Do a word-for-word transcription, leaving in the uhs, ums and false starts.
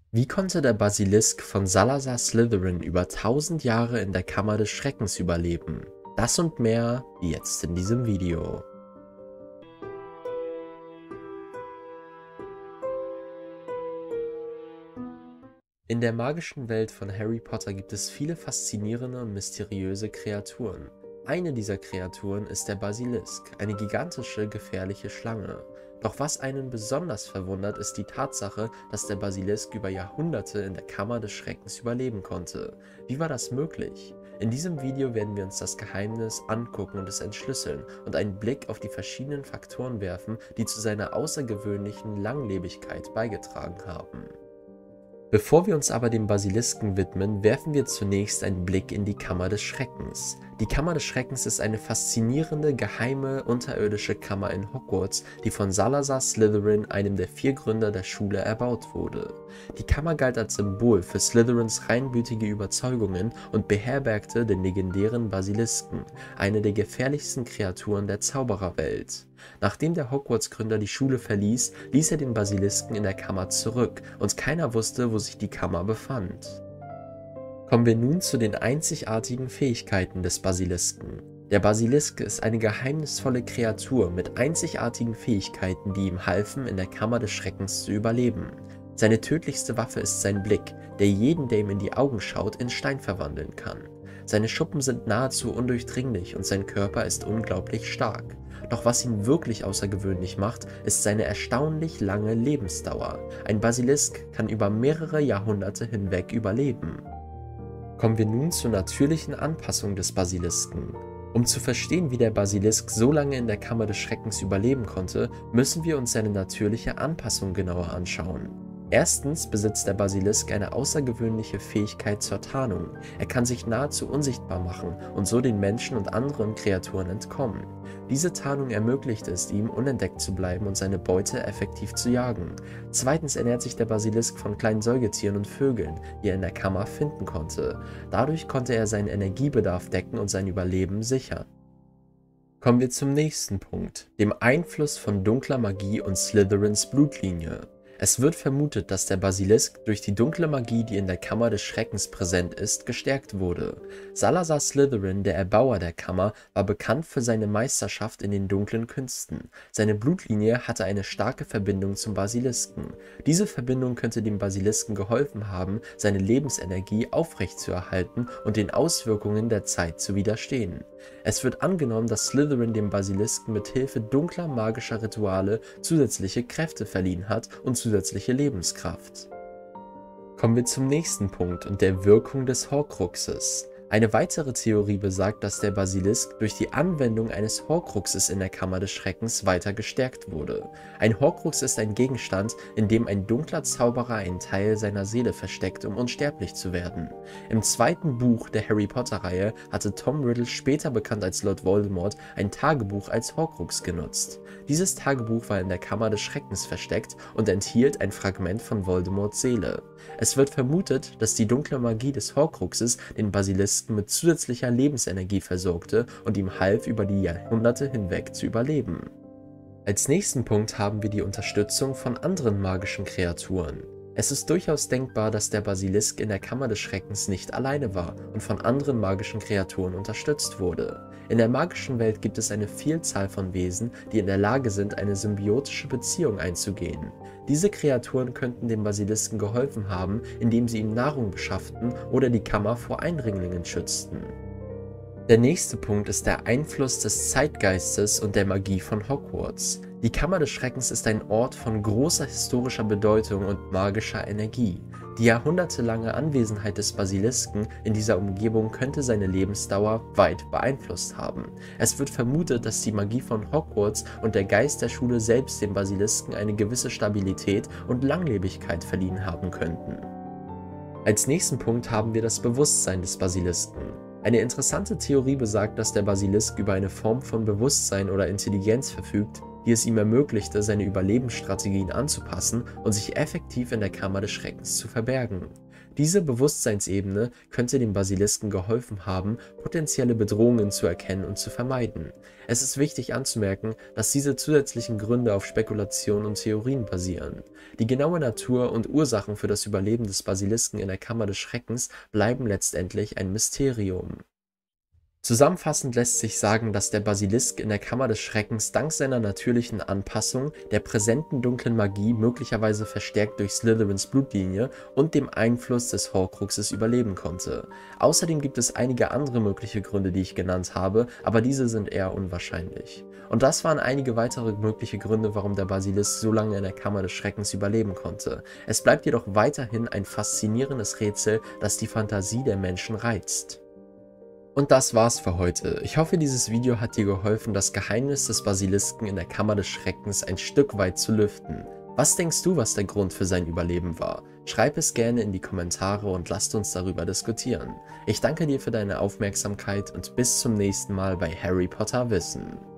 Wie konnte der Basilisk von Salazar Slytherin über tausend Jahre in der Kammer des Schreckens überleben? Das und mehr jetzt in diesem Video. In der magischen Welt von Harry Potter gibt es viele faszinierende und mysteriöse Kreaturen. Eine dieser Kreaturen ist der Basilisk, eine gigantische, gefährliche Schlange. Doch was einen besonders verwundert, ist die Tatsache, dass der Basilisk über Jahrhunderte in der Kammer des Schreckens überleben konnte. Wie war das möglich? In diesem Video werden wir uns das Geheimnis angucken und es entschlüsseln und einen Blick auf die verschiedenen Faktoren werfen, die zu seiner außergewöhnlichen Langlebigkeit beigetragen haben. Bevor wir uns aber dem Basilisken widmen, werfen wir zunächst einen Blick in die Kammer des Schreckens. Die Kammer des Schreckens ist eine faszinierende, geheime, unterirdische Kammer in Hogwarts, die von Salazar Slytherin, einem der vier Gründer der Schule, erbaut wurde. Die Kammer galt als Symbol für Slytherins reinblütige Überzeugungen und beherbergte den legendären Basilisken, eine der gefährlichsten Kreaturen der Zaubererwelt. Nachdem der Hogwarts-Gründer die Schule verließ, ließ er den Basilisken in der Kammer zurück und keiner wusste, wo sich die Kammer befand. Kommen wir nun zu den einzigartigen Fähigkeiten des Basilisken. Der Basilisk ist eine geheimnisvolle Kreatur mit einzigartigen Fähigkeiten, die ihm halfen, in der Kammer des Schreckens zu überleben. Seine tödlichste Waffe ist sein Blick, der jeden, der ihm in die Augen schaut, in Stein verwandeln kann. Seine Schuppen sind nahezu undurchdringlich und sein Körper ist unglaublich stark. Doch was ihn wirklich außergewöhnlich macht, ist seine erstaunlich lange Lebensdauer. Ein Basilisk kann über mehrere Jahrhunderte hinweg überleben. Kommen wir nun zur natürlichen Anpassung des Basilisken. Um zu verstehen, wie der Basilisk so lange in der Kammer des Schreckens überleben konnte, müssen wir uns seine natürliche Anpassung genauer anschauen. Erstens besitzt der Basilisk eine außergewöhnliche Fähigkeit zur Tarnung. Er kann sich nahezu unsichtbar machen und so den Menschen und anderen Kreaturen entkommen. Diese Tarnung ermöglicht es ihm, unentdeckt zu bleiben und seine Beute effektiv zu jagen. Zweitens ernährt sich der Basilisk von kleinen Säugetieren und Vögeln, die er in der Kammer finden konnte. Dadurch konnte er seinen Energiebedarf decken und sein Überleben sichern. Kommen wir zum nächsten Punkt, dem Einfluss von dunkler Magie und Slytherins Blutlinie. Es wird vermutet, dass der Basilisk durch die dunkle Magie, die in der Kammer des Schreckens präsent ist, gestärkt wurde. Salazar Slytherin, der Erbauer der Kammer, war bekannt für seine Meisterschaft in den dunklen Künsten. Seine Blutlinie hatte eine starke Verbindung zum Basilisken. Diese Verbindung könnte dem Basilisken geholfen haben, seine Lebensenergie aufrechtzuerhalten und den Auswirkungen der Zeit zu widerstehen. Es wird angenommen, dass Slytherin dem Basilisken mit Hilfe dunkler magischer Rituale zusätzliche Kräfte verliehen hat und zusätzliche Lebenskraft. Kommen wir zum nächsten Punkt und der Wirkung des Horcruxes. Eine weitere Theorie besagt, dass der Basilisk durch die Anwendung eines Horcruxes in der Kammer des Schreckens weiter gestärkt wurde. Ein Horcrux ist ein Gegenstand, in dem ein dunkler Zauberer einen Teil seiner Seele versteckt, um unsterblich zu werden. Im zweiten Buch der Harry Potter-Reihe hatte Tom Riddle, später bekannt als Lord Voldemort, ein Tagebuch als Horcrux genutzt. Dieses Tagebuch war in der Kammer des Schreckens versteckt und enthielt ein Fragment von Voldemorts Seele. Es wird vermutet, dass die dunkle Magie des Horcruxes den Basilisken mit zusätzlicher Lebensenergie versorgte und ihm half, über die Jahrhunderte hinweg zu überleben. Als nächsten Punkt haben wir die Unterstützung von anderen magischen Kreaturen. Es ist durchaus denkbar, dass der Basilisk in der Kammer des Schreckens nicht alleine war und von anderen magischen Kreaturen unterstützt wurde. In der magischen Welt gibt es eine Vielzahl von Wesen, die in der Lage sind, eine symbiotische Beziehung einzugehen. Diese Kreaturen könnten dem Basilisken geholfen haben, indem sie ihm Nahrung beschafften oder die Kammer vor Eindringlingen schützten. Der nächste Punkt ist der Einfluss des Zeitgeistes und der Magie von Hogwarts. Die Kammer des Schreckens ist ein Ort von großer historischer Bedeutung und magischer Energie. Die jahrhundertelange Anwesenheit des Basilisken in dieser Umgebung könnte seine Lebensdauer weit beeinflusst haben. Es wird vermutet, dass die Magie von Hogwarts und der Geist der Schule selbst dem Basilisken eine gewisse Stabilität und Langlebigkeit verliehen haben könnten. Als nächsten Punkt haben wir das Bewusstsein des Basilisken. Eine interessante Theorie besagt, dass der Basilisk über eine Form von Bewusstsein oder Intelligenz verfügt, die es ihm ermöglichte, seine Überlebensstrategien anzupassen und sich effektiv in der Kammer des Schreckens zu verbergen. Diese Bewusstseinsebene könnte dem Basilisken geholfen haben, potenzielle Bedrohungen zu erkennen und zu vermeiden. Es ist wichtig anzumerken, dass diese zusätzlichen Gründe auf Spekulationen und Theorien basieren. Die genaue Natur und Ursachen für das Überleben des Basilisken in der Kammer des Schreckens bleiben letztendlich ein Mysterium. Zusammenfassend lässt sich sagen, dass der Basilisk in der Kammer des Schreckens dank seiner natürlichen Anpassung, der präsenten dunklen Magie, möglicherweise verstärkt durch Slytherins Blutlinie, und dem Einfluss des Horcruxes überleben konnte. Außerdem gibt es einige andere mögliche Gründe, die ich genannt habe, aber diese sind eher unwahrscheinlich. Und das waren einige weitere mögliche Gründe, warum der Basilisk so lange in der Kammer des Schreckens überleben konnte. Es bleibt jedoch weiterhin ein faszinierendes Rätsel, das die Fantasie der Menschen reizt. Und das war's für heute. Ich hoffe, dieses Video hat dir geholfen, das Geheimnis des Basilisken in der Kammer des Schreckens ein Stück weit zu lüften. Was denkst du, was der Grund für sein Überleben war? Schreib es gerne in die Kommentare und lasst uns darüber diskutieren. Ich danke dir für deine Aufmerksamkeit und bis zum nächsten Mal bei Harry Potter Wissen.